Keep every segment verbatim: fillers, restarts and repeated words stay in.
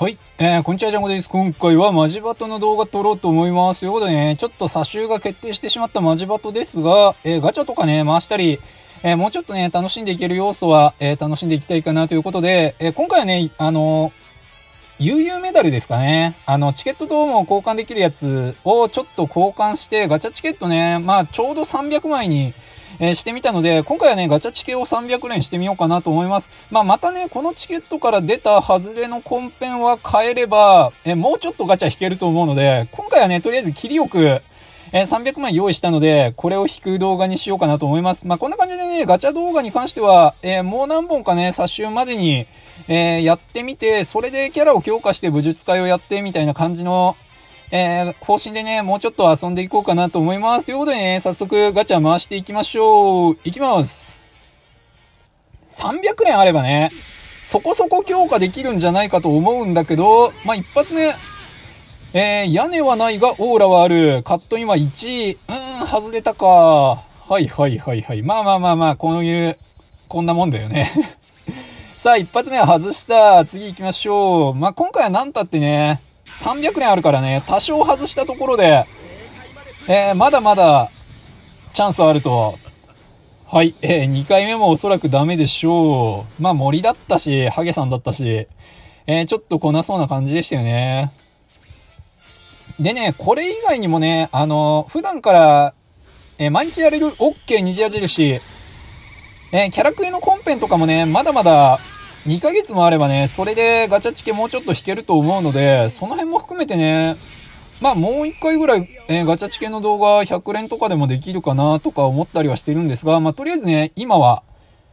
はい、えー、こんにちは、ジャンゴです。今回はマジバトの動画撮ろうと思います。ということでね、ちょっと差しが決定してしまったマジバトですが、えー、ガチャとかね、回したり、えー、もうちょっとね、楽しんでいける要素は、えー、楽しんでいきたいかなということで、えー、今回はね、あのー、悠々メダルですかね。あの、チケットドームを交換できるやつをちょっと交換して、ガチャチケットね、まあ、ちょうどさんびゃくまいに、えー、してみたので、今回はね、ガチャチケをさんびゃくれんしてみようかなと思います。まあ、またね、このチケットから出た外れのコンペンは変えれば、えー、もうちょっとガチャ引けると思うので、今回はね、とりあえず切りよく、えー、さんびゃくまい用意したので、これを引く動画にしようかなと思います。まあ、こんな感じでね、ガチャ動画に関しては、えー、もう何本かね、差しまでに、えー、やってみて、それでキャラを強化して武術会をやってみたいな感じの、えー、方針でね、もうちょっと遊んでいこうかなと思います。ということでね、早速ガチャ回していきましょう。いきます。さんびゃくれんあればね、そこそこ強化できるんじゃないかと思うんだけど、まあ、一発目、えー、屋根はないがオーラはある。カットインはいちい。うーん、外れたか。はいはいはいはい。まあまあまあまあ、こういう、こんなもんだよね。さあ、一発目は外した。次行きましょう。まあ、今回は何たってね、さんびゃくれんあるからね、多少外したところで、えー、まだまだ、チャンスあると。はい、えー、にかいめもおそらくダメでしょう。まあ、森だったし、ハゲさんだったし、えー、ちょっと来なそうな感じでしたよね。でね、これ以外にもね、あの、普段から、えー、毎日やれる OK 二次矢印、えー、キャラクエのコンペンとかもね、まだまだにかげつもあればね、それでガチャチケもうちょっと引けると思うので、その辺も含めてね、まあもういっかいぐらい、えー、ガチャチケの動画ひゃくれんとかでもできるかなとか思ったりはしてるんですが、まあとりあえずね、今は、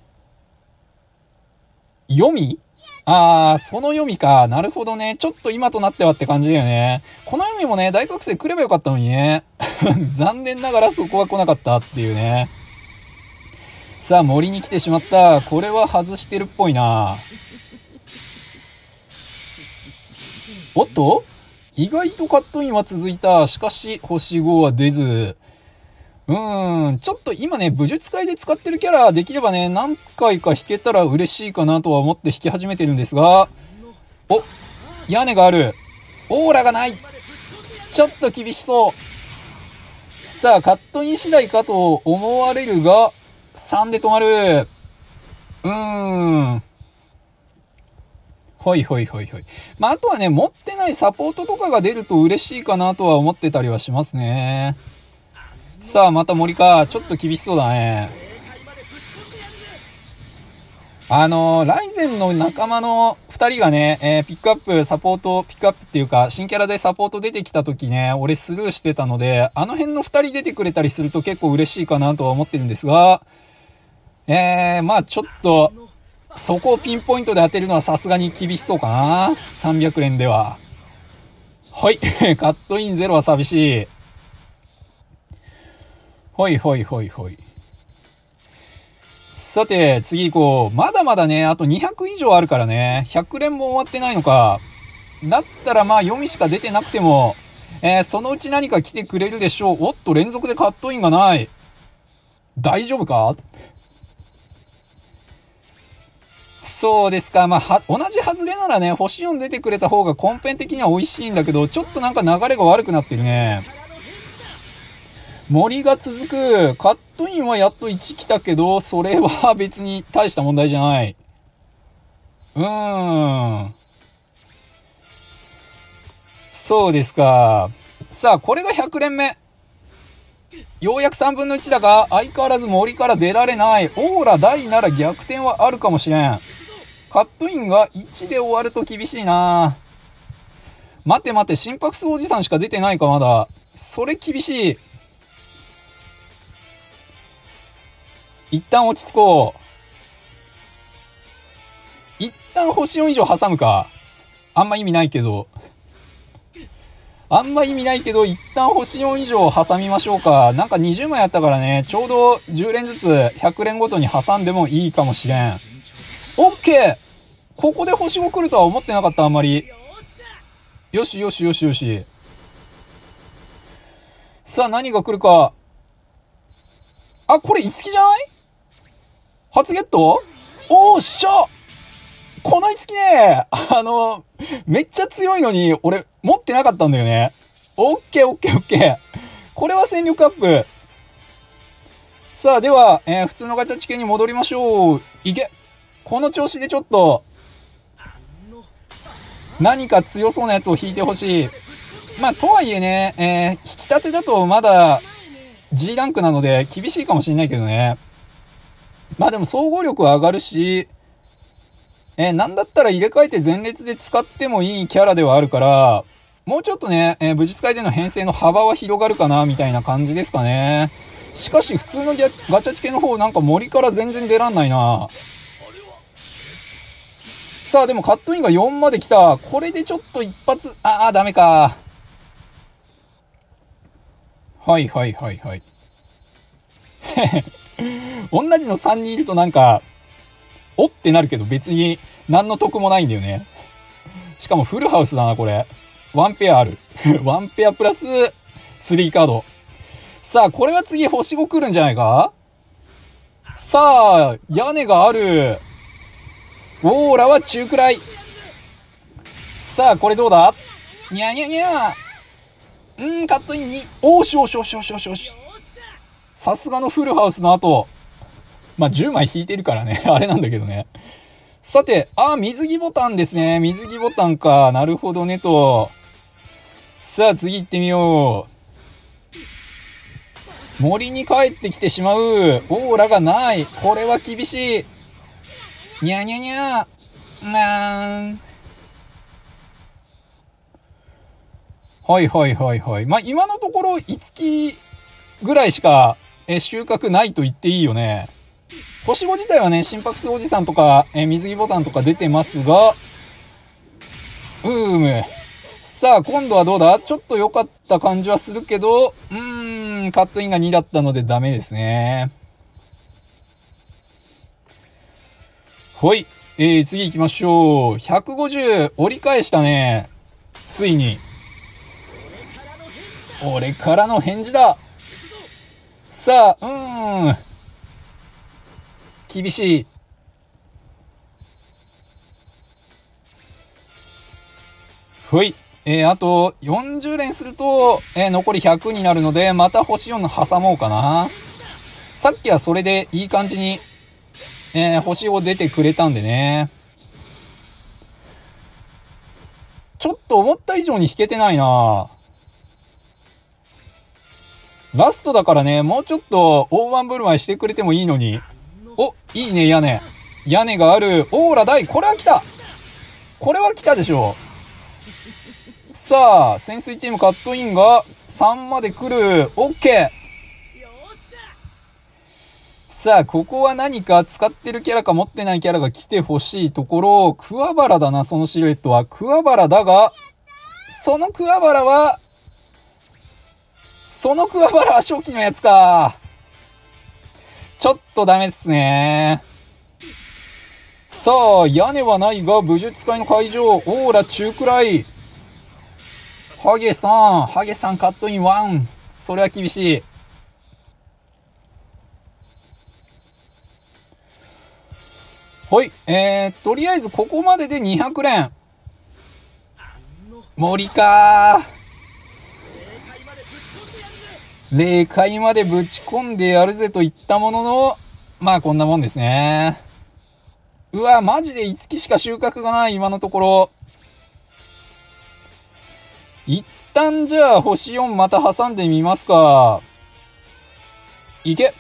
読みあー、その読みか。なるほどね。ちょっと今となってはって感じだよね。この読みもね、大学生来ればよかったのにね。残念ながらそこは来なかったっていうね。さあ、森に来てしまった。これは外してるっぽいな。おっと意外とカットインは続いた。しかし、星ごは出ず。うーん、ちょっと今ね、武術会で使ってるキャラできればね、何回か引けたら嬉しいかなとは思って引き始めてるんですが、お、屋根がある。オーラがない。ちょっと厳しそう。さあ、カットイン次第かと思われるが、さんで止まる。うーん。はいはいはいはい。まあ、あとはね、持ってないサポートとかが出ると嬉しいかなとは思ってたりはしますね。さあ、また森か。ちょっと厳しそうだね。あのー、ライゼンの仲間のふたりがね、えー、ピックアップ、サポート、ピックアップっていうか、新キャラでサポート出てきた時ね、俺スルーしてたので、あの辺のふたり出てくれたりすると結構嬉しいかなとは思ってるんですが、えー、まあちょっと、そこをピンポイントで当てるのはさすがに厳しそうかな。さんびゃくれんでは。はい。カットインゼロは寂しい。ほいほいほいほい。さて、次行こう。まだまだね、あとにひゃく以上あるからね。ひゃくれんも終わってないのか。だったらまあ読みしか出てなくても、えー、そのうち何か来てくれるでしょう。おっと、連続でカットインがない。大丈夫か？そうですか。まあ、は、同じ外れならね、星よん出てくれた方が根本的には美味しいんだけど、ちょっとなんか流れが悪くなってるね。森が続く。カットインはやっといち来たけど、それは別に大した問題じゃない。うーん。そうですか。さあ、これがひゃくれんめ。ようやくさんぶんのいちだが、相変わらず森から出られない。オーラ大なら逆転はあるかもしれん。カットインがいちで終わると厳しいな。待て待て、心拍数おじさんしか出てないか、まだ。それ厳しい。一旦落ち着こう。一旦星よん以上挟むか。あんま意味ないけど。あんま意味ないけど、一旦星よん以上挟みましょうか。なんかにじゅうまいあったからね、ちょうどじゅうれんずつひゃくれんごとに挟んでもいいかもしれん。オッケー！ここで星ご来るとは思ってなかった、あんまり。よしよしよしよし。さあ、何が来るか。あ、これ、いつきじゃない？初ゲット？おーっしゃ！このい付きね、あの、めっちゃ強いのに、俺、持ってなかったんだよね。オッケーオッケーオッケー。これは戦力アップ。さあ、では、えー、普通のガチャチケに戻りましょう。いけ。この調子でちょっと、何か強そうなやつを引いてほしい。まあ、とはいえね、えー、引き立てだとまだ G ランクなので厳しいかもしれないけどね。まあでも総合力は上がるし、えー、なんだったら入れ替えて前列で使ってもいいキャラではあるから、もうちょっとね、えー、武術界での編成の幅は広がるかな、みたいな感じですかね。しかし普通のガチャチケの方なんか森から全然出らんないな。さあでもカットインがよんまで来た。これでちょっと一発、ああ、ダメか。はいはいはいはい。同じのさんにんいるとなんか、おってなるけど別に何の得もないんだよね。しかもフルハウスだな、これ。ワンペアある。ワンペアプラススリーカード。さあ、これは次星ご来るんじゃないか。さあ、屋根がある。オーラは中くらい。さあ、これどうだ。にゃにゃにゃ。うん、カットインに。おーしおしおしおしおしおし。さすがのフルハウスの後。まあ、じゅうまい引いてるからね。あれなんだけどね。さて、あ、水着ボタンですね。水着ボタンか。なるほどねと。さあ、次行ってみよう。森に帰ってきてしまう。オーラがない。これは厳しい。にゃにゃにゃ。なーん。はいはいはいはい。まあ、今のところ、いつきぐらいしか、え、収穫ないと言っていいよね。星ご自体はね、心拍数おじさんとか、え、水着ボタンとか出てますが、うーむ。さあ、今度はどうだ。ちょっと良かった感じはするけど、うーん、カットインがにだったのでダメですね。ほい。えー、次行きましょう。ひゃくごじゅう折り返したね。ついに。俺からの返事だ。さあ、うーん。厳しい。ほい。えー、あとよんじゅう連すると、えー、残りひゃくになるので、また星よんの挟もうかな。さっきはそれでいい感じに、えー、星を出てくれたんでね。ちょっと思った以上に引けてないな。ラストだからね、もうちょっと大盤振る舞いしてくれてもいいのに。お、いいね、屋根。屋根がある。オーラ大。これは来た。これは来たでしょう。さあ、潜水チームカットインがさんまで来る。オッケー。さあ、ここは何か使ってるキャラか持ってないキャラが来てほしいところ。桑原だな、そのシルエットは。桑原だが、その桑原は、その桑原は初期のやつか。ちょっとダメですね。さあ、屋根はないが、武術界の会場、オーラ中くらい。ハゲさん、ハゲさんカットインワン。それは厳しい。ほい、えー、とりあえずここまででにひゃく連。森かー。霊界までぶち込んでやるぜと言ったものの、まあこんなもんですね。うわ、マジでいつきしか収穫がない、今のところ。一旦じゃあ星よんまた挟んでみますか。いけ。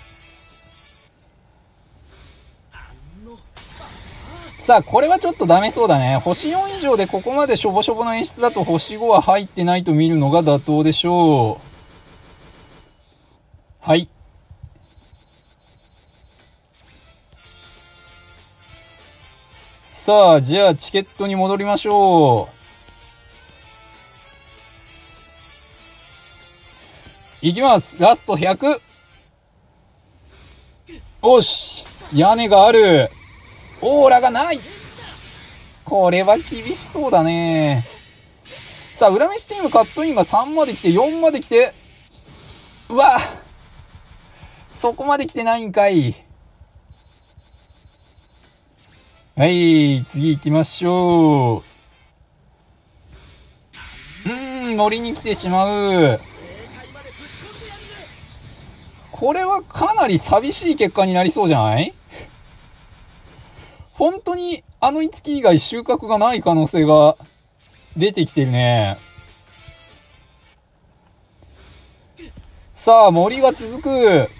さあ、これはちょっとダメそうだね。星よん以上でここまでしょぼしょぼの演出だと星ごは入ってないと見るのが妥当でしょう。はい。さあ、じゃあチケットに戻りましょう。いきます。ラストひゃく。おし。屋根がある。オーラがない。これは厳しそうだね。さあ、裏飯チームカットインがさんまで来て、よんまで来て。うわ。そこまで来てないんかい。 はい、次行きましょう。うーん、森に来てしまう。これはかなり寂しい結果になりそうじゃない？本当にあの五木以外収穫がない可能性が出てきてるね。さあ、森が続く。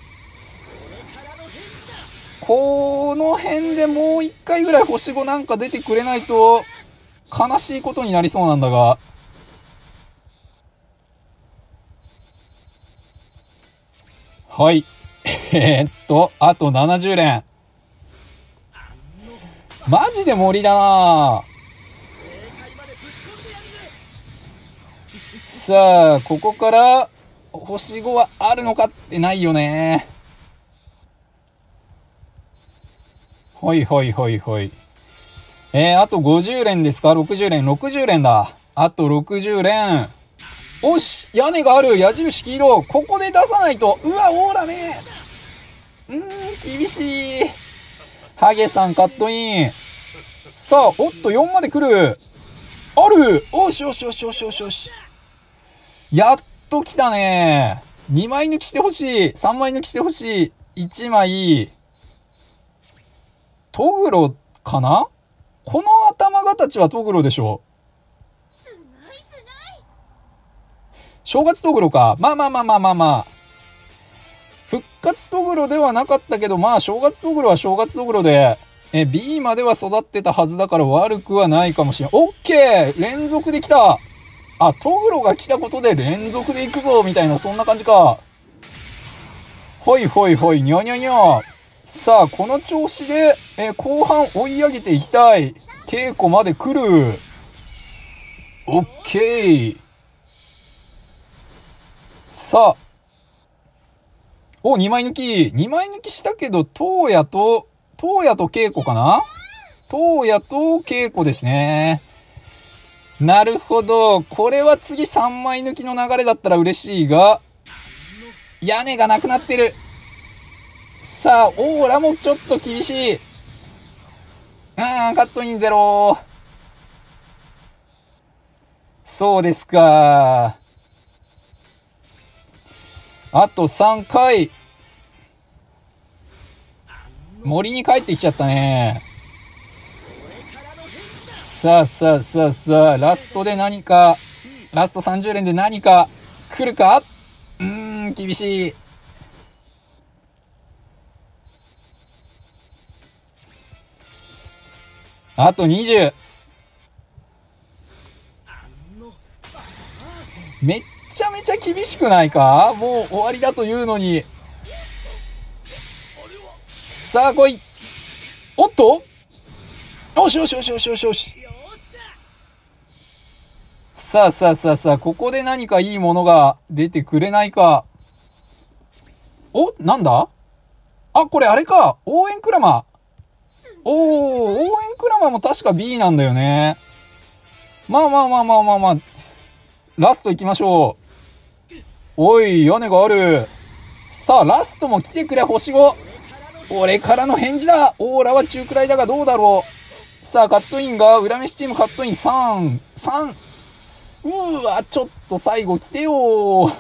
この辺でもう一回ぐらい星ごなんか出てくれないと悲しいことになりそうなんだが。はい。えー、っと、あとななじゅう連。マジで森だな。さあ、ここから星ごはあるのかってないよね。ほいほいほいほい。えー、あとごじゅう連ですか？ ろくじゅう 連、ろくじゅう連だ。あとろくじゅう連。おし、屋根がある。矢印黄色。ここで出さないと。うわ、オーラね。うーん、厳しい。ハゲさんカットイン。さあ、おっと、よんまで来る。ある。おしよしよしよしよしよし。やっと来たね。にまい抜きしてほしい。さんまい抜きしてほしい。いちまい。トグロかな？この頭形はトグロでしょ。正月トグロか。まあまあまあまあまあまあ。復活トグロではなかったけど、まあ正月トグロは正月トグロで、え、B までは育ってたはずだから悪くはないかもしれん。オッケー！連続で来た！あ、トグロが来たことで連続で行くぞみたいな、そんな感じか。ほいほいほい、にゃにゃにゃ。さあ、この調子で、え、後半追い上げていきたい。稽古まで来る。オッケー。さあ。お、にまい抜き。にまい抜きしたけど、東野と、東野と稽古かな？東野と稽古ですね。なるほど。これは次さんまい抜きの流れだったら嬉しいが、屋根がなくなってる。さあ、オーラもちょっと厳しい。あー、カットインゼロ。そうですか。あとさんかい。森に帰ってきちゃったね。さあさあさあさあ、ラストで何か、ラストさんじゅう連で何か来るか？うーん、厳しい。あとにじゅう。めっちゃめちゃ厳しくないか？もう終わりだというのに。さあ来い。おっと、よしよしよしよしよしよし。さあさあさあさあ、ここで何かいいものが出てくれないか。お、なんだ？あ、これあれか。応援クラマ。おー、応援クラマも確か B なんだよね。まあまあまあまあまあまあ。ラスト行きましょう。おい、屋根がある。さあ、ラストも来てくれ、星ご。俺からの返事だ。オーラは中くらいだがどうだろう。さあ、カットインが、裏飯チームカットインさん、さん。うーわ、ちょっと最後来てよ。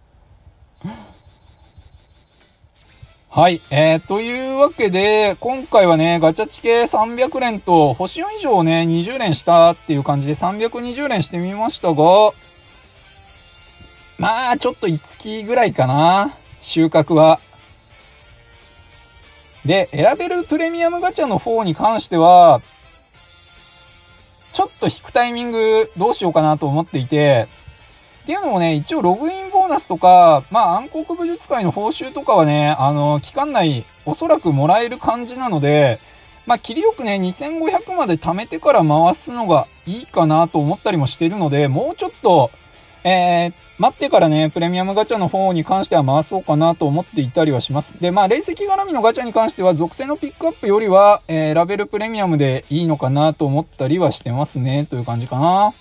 はい、えー、というわけで、今回はね、ガチャチケさんびゃく連と、星よん以上をね、にじゅう連したっていう感じでさんびゃくにじゅう連してみましたが、まあ、ちょっといつきぐらいかな、収穫は。で、選べるプレミアムガチャの方に関しては、ちょっと引くタイミングどうしようかなと思っていて、っていうのもね、一応ログインボーナスとか、まあ暗黒武術会の報酬とかはね、あの、期間内おそらくもらえる感じなので、まあ切りよくね、にせんごひゃくまで貯めてから回すのがいいかなと思ったりもしているので、もうちょっと、えー、待ってからね、プレミアムガチャの方に関しては回そうかなと思っていたりはします。で、まあ、霊石絡みのガチャに関しては、属性のピックアップよりは、えー、ラベルプレミアムでいいのかなと思ったりはしてますね、という感じかな。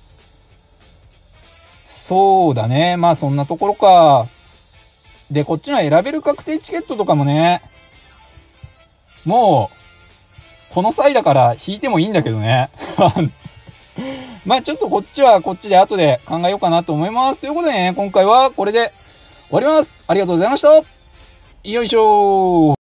そうだね。まあ、そんなところか。で、こっちの選べる確定チケットとかもね、もう、 この際だから引いてもいいんだけどね。まあちょっとこっちはこっちで後で考えようかなと思います。ということでね、今回はこれで終わります。ありがとうございました。よいしょー。